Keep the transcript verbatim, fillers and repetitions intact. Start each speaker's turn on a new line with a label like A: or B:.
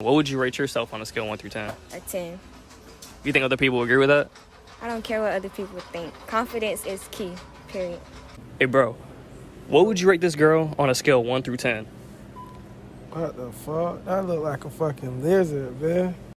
A: What would you rate yourself on a scale of one through ten?
B: A ten.
A: You think other people agree with that?
B: I don't care what other people think. Confidence is key, period.
A: Hey, bro, what would you rate this girl on a scale of one through ten?
C: What the fuck? That look like a fucking lizard, man.